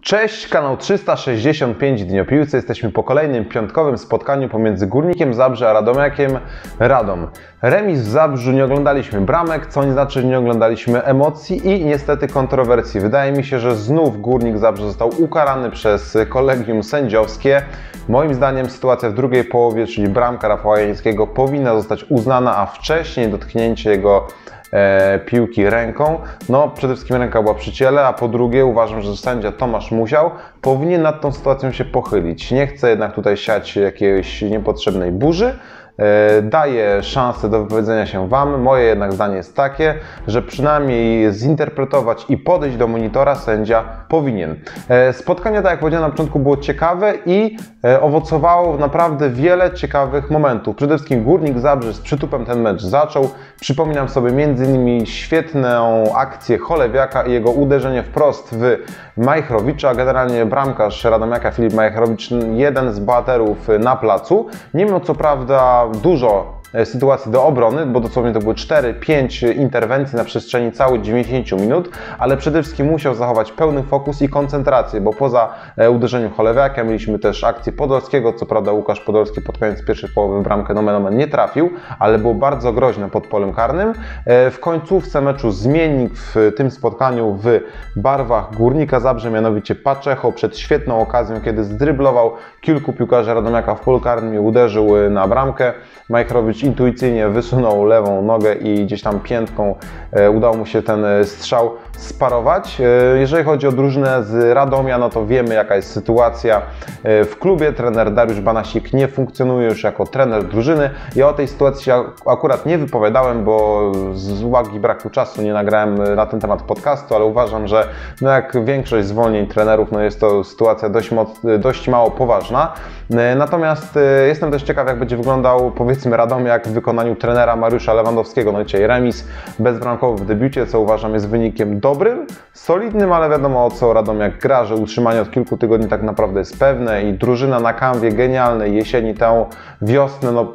Cześć, kanał 365 Dni o Piłce. Jesteśmy po kolejnym piątkowym spotkaniu pomiędzy Górnikiem Zabrze a Radomiakiem Radom. Remis w Zabrzu, nie oglądaliśmy bramek, co nie znaczy, że nie oglądaliśmy emocji i niestety kontrowersji. Wydaje mi się, że znów Górnik Zabrze został ukarany przez kolegium sędziowskie. Moim zdaniem sytuacja w drugiej połowie, czyli bramka Rafała Janickiego, powinna zostać uznana, a wcześniej dotknięcie jego piłki ręką, no przede wszystkim ręka była przy ciele, a po drugie uważam, że sędzia Tomasz Musiał powinien nad tą sytuacją się pochylić. Nie chcę jednak tutaj siać jakiejś niepotrzebnej burzy. Daję szansę do wypowiedzenia się Wam. Moje jednak zdanie jest takie, że przynajmniej zinterpretować i podejść do monitora sędzia powinien. Spotkanie, tak jak powiedziałem na początku, było ciekawe i owocowało naprawdę wiele ciekawych momentów. Przede wszystkim Górnik Zabrze z przytupem ten mecz zaczął. Przypominam sobie m.in. świetną akcję Cholewiaka i jego uderzenie wprost w Majchrowicza. Generalnie bramkarz Radomiaka Filip Majchrowicz, jeden z bohaterów na placu. Nie miał co prawda dużo sytuacji do obrony, bo dosłownie to były 4-5 interwencji na przestrzeni całych 90 minut, ale przede wszystkim musiał zachować pełny fokus i koncentrację, bo poza uderzeniem Cholewiaka mieliśmy też akcję Podolskiego. Co prawda Łukasz Podolski pod koniec pierwszej połowy bramkę nomen omen nie trafił, ale było bardzo groźne pod polem karnym. W końcówce meczu zmiennik w tym spotkaniu w barwach Górnika Zabrze, mianowicie Pacheco, przed świetną okazją, kiedy zdryblował kilku piłkarzy Radomiaka w polu karnym i uderzył na bramkę. Majchrowicz intuicyjnie wysunął lewą nogę i gdzieś tam piętką udało mu się ten strzał sparować. Jeżeli chodzi o drużynę z Radomia, no to wiemy, jaka jest sytuacja w klubie. Trener Dariusz Banasik nie funkcjonuje już jako trener drużyny. Ja o tej sytuacji się akurat nie wypowiadałem, bo z uwagi braku czasu nie nagrałem na ten temat podcastu, ale uważam, że no jak większość zwolnień trenerów, no jest to sytuacja dość mało poważna. Natomiast jestem też ciekaw, jak będzie wyglądał, powiedzmy, Radomiak w wykonaniu trenera Mariusza Lewandowskiego. No dzisiaj remis bezbramkowy w debiucie, co uważam jest wynikiem dobrym, solidnym, ale wiadomo, o co Radomiak gra, że utrzymanie od kilku tygodni tak naprawdę jest pewne i drużyna na kanwie genialnej jesieni, tę wiosnę, no,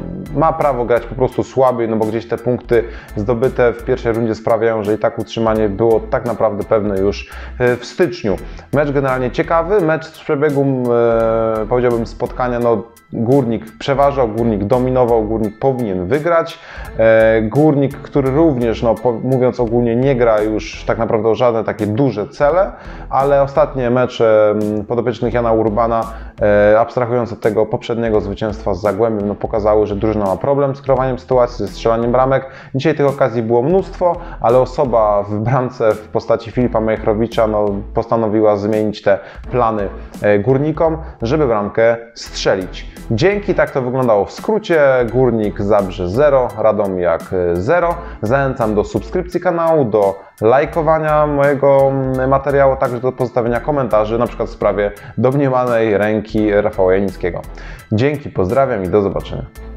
ma prawo grać po prostu słabiej, no bo gdzieś te punkty zdobyte w pierwszej rundzie sprawiają, że i tak utrzymanie było tak naprawdę pewne już w styczniu. Mecz generalnie ciekawy, mecz z przebiegu, powiedziałbym, spotkania, no Górnik przeważał, Górnik dominował, Górnik powinien wygrać. Górnik, który również, no, mówiąc ogólnie, nie gra już tak naprawdę o żadne takie duże cele, ale ostatnie mecze podopiecznych Jana Urbana, abstrahując od tego poprzedniego zwycięstwa z Zagłębiem, no, pokazały, że drużyna ma problem z kreowaniem sytuacji, ze strzelaniem bramek. Dzisiaj tych okazji było mnóstwo, ale osoba w bramce w postaci Filipa Majchrowicza, no, postanowiła zmienić te plany Górnikom, żeby bramkę strzelić. Dzięki, tak to wyglądało w skrócie. Górnik Zabrze 0, Radomiak 0. Zachęcam do subskrypcji kanału, do lajkowania mojego materiału, także do pozostawienia komentarzy, na przykład w sprawie domniemanej ręki Rafała Janickiego. Dzięki, pozdrawiam i do zobaczenia.